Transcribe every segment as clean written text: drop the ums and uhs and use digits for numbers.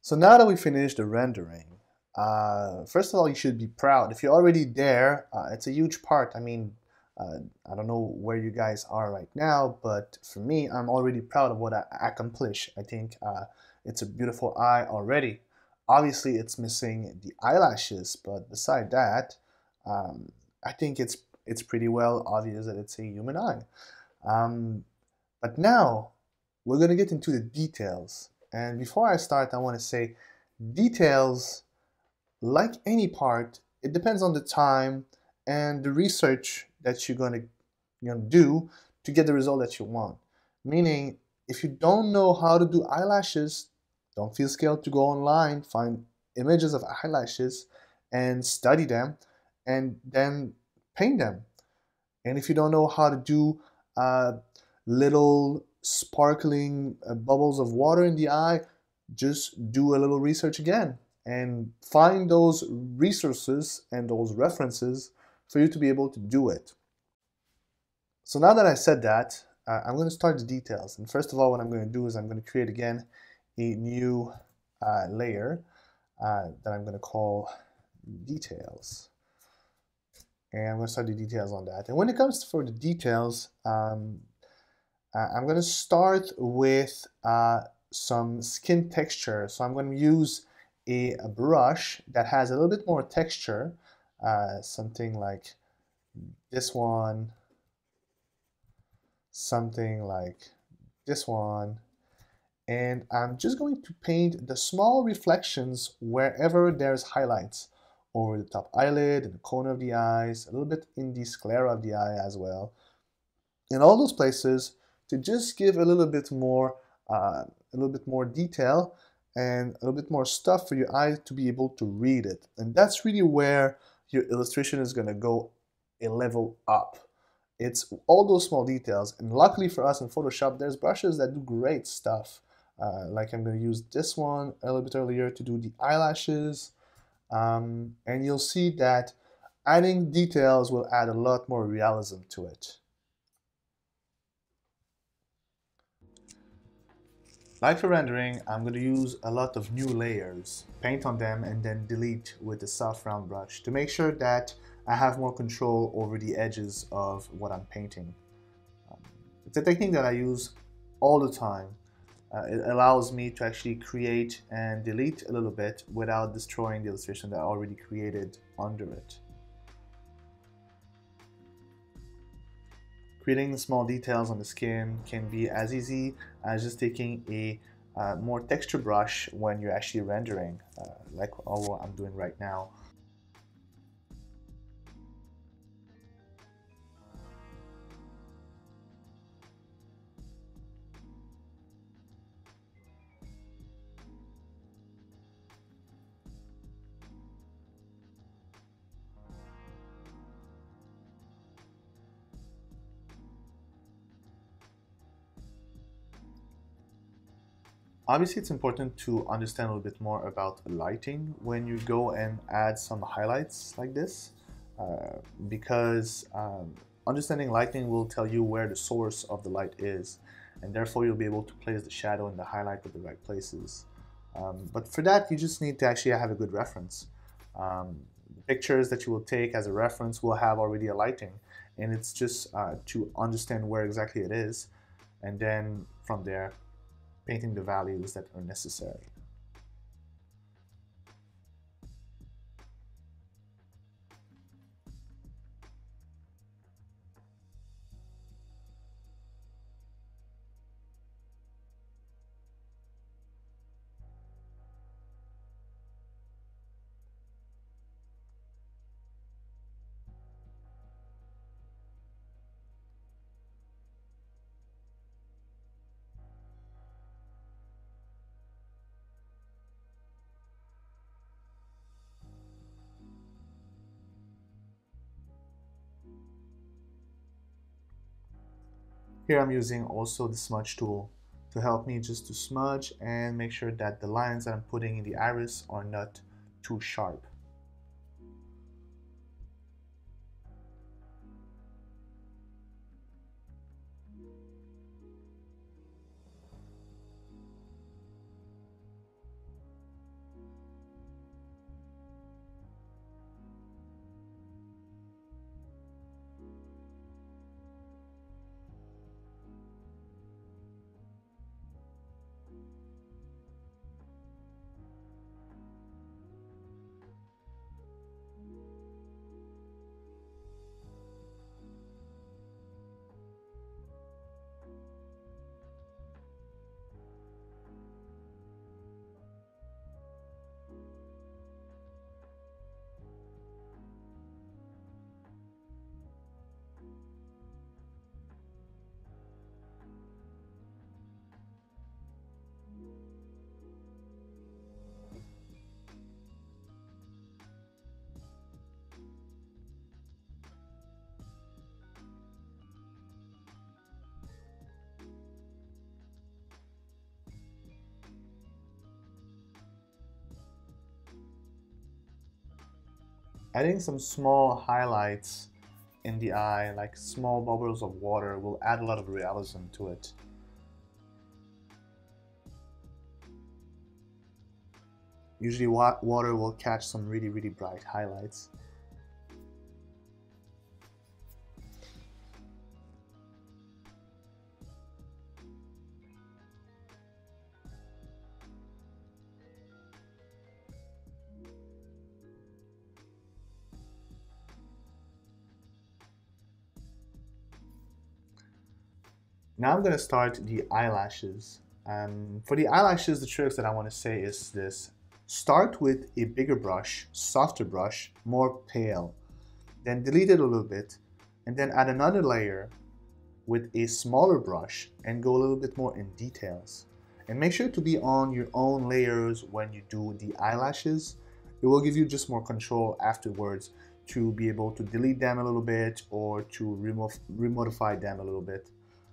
So now that we finished the rendering, first of all, you should be proud. If you're already there, it's a huge part. I mean, I don't know where you guys are right now, but for me, I'm already proud of what I accomplished. I think it's a beautiful eye already. Obviously, it's missing the eyelashes, but beside that, um, I think it's pretty well obvious that it's a human eye. Um, but now we're going to get into the details. And before I start, I want to say details, like any part, it depends on the time and the research that you're going to do to get the result that you want. Meaning, if you don't know how to do eyelashes, don't feel scared to go online, find images of eyelashes and study them and then paint them. And if you don't know how to do little sparkling bubbles of water in the eye, just do a little research again and find those resources and those references for you to be able to do it. So now that I said that, I'm going to start the details. And first of all, what I'm going to do is I'm going to create again a new layer that I'm going to call details. And I'm going to start the details on that. And when it comes for the details, I'm going to start with some skin texture. So I'm going to use a brush that has a little bit more texture, something like this one, something like this one. And I'm just going to paint the small reflections wherever there's highlights, over the top eyelid, in the corner of the eyes, a little bit in the sclera of the eye as well. In all those places to just give a little bit more detail and a little bit more stuff for your eye to be able to read it. And that's really where your illustration is going to go a level up. It's all those small details. And luckily for us in Photoshop, there's brushes that do great stuff. Like I'm going to use this one a little bit earlier to do the eyelashes. And you'll see that adding details will add a lot more realism to it. Like for rendering, I'm going to use a lot of new layers, paint on them, and then delete with the soft round brush to make sure that I have more control over the edges of what I'm painting. It's a technique that I use all the time. It allows me to actually create and delete a little bit without destroying the illustration that I already created under it. Creating small details on the skin can be as easy as just taking a more texture brush when you're actually rendering, like what I'm doing right now. Obviously, it's important to understand a little bit more about lighting when you go and add some highlights like this, because understanding lighting will tell you where the source of the light is, and therefore you'll be able to place the shadow and the highlight at the right places. But for that, you just need to actually have a good reference. The pictures that you will take as a reference will have already a lighting, and it's just to understand where exactly it is, and then from there, painting the values that are necessary. Here I'm using also the smudge tool to help me just to smudge and make sure that the lines that I'm putting in the iris are not too sharp. Adding some small highlights in the eye, like small bubbles of water, will add a lot of realism to it. Usually water will catch some really bright highlights. Now I'm going to start the eyelashes. For the eyelashes, the tricks that I want to say is this. Start with a bigger brush, softer brush, more pale. Then delete it a little bit, and then add another layer with a smaller brush and go a little bit more in details. And make sure to be on your own layers when you do the eyelashes. It will give you just more control afterwards to be able to delete them a little bit or to remodify them a little bit.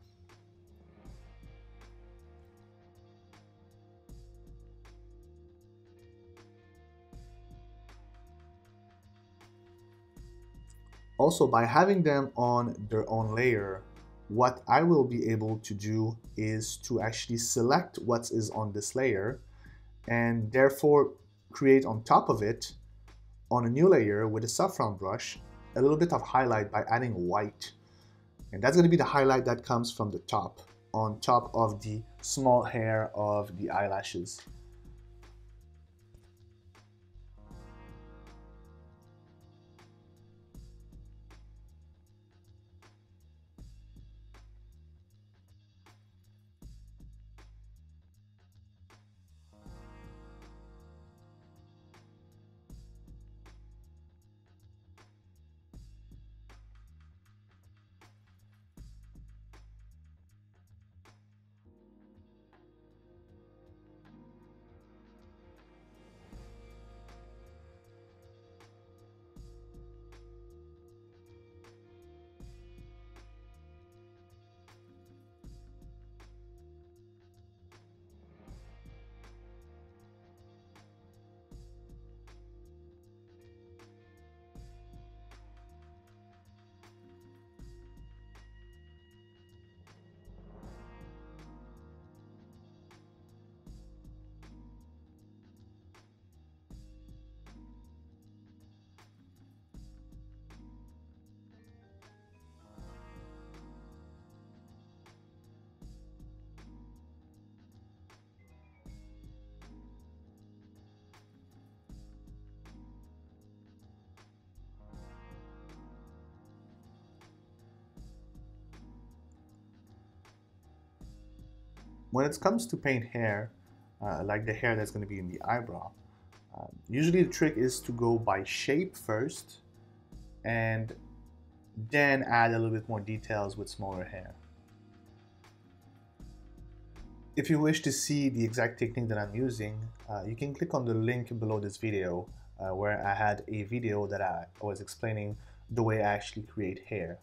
Also, by having them on their own layer, what I will be able to do is to actually select what is on this layer and therefore create on top of it, on a new layer with a saffron brush, a little bit of highlight by adding white. And that's going to be the highlight that comes from the top, on top of the small hair of the eyelashes. When it comes to paint hair, like the hair that's going to be in the eyebrow, usually the trick is to go by shape first and then add a little bit more details with smaller hair. If you wish to see the exact technique that I'm using, you can click on the link below this video where I had a video that I was explaining the way I actually create hair.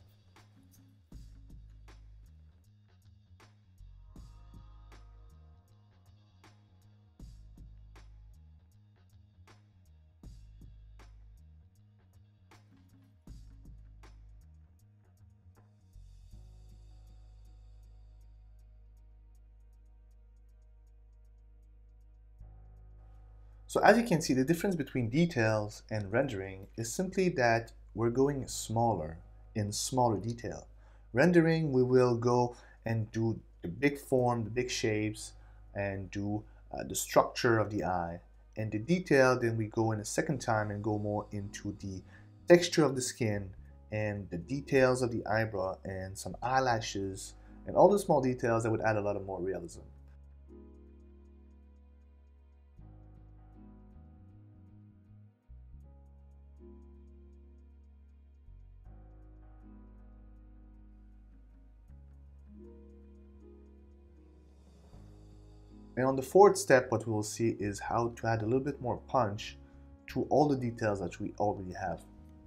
So as you can see, the difference between details and rendering is simply that we're going smaller in smaller detail. Rendering, we will go and do the big form, the big shapes, and do the structure of the eye. And the detail, then we go in a second time and go more into the texture of the skin and the details of the eyebrow and some eyelashes and all the small details that would add a lot of more realism. And on the fourth step, what we will see is how to add a little bit more punch to all the details that we already have.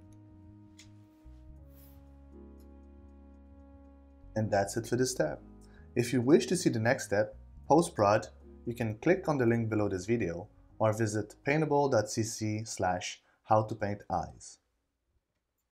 And that's it for this step. If you wish to see the next step, post-prod, you can click on the link below this video or visit paintable.cc/untitled how to paint eyes.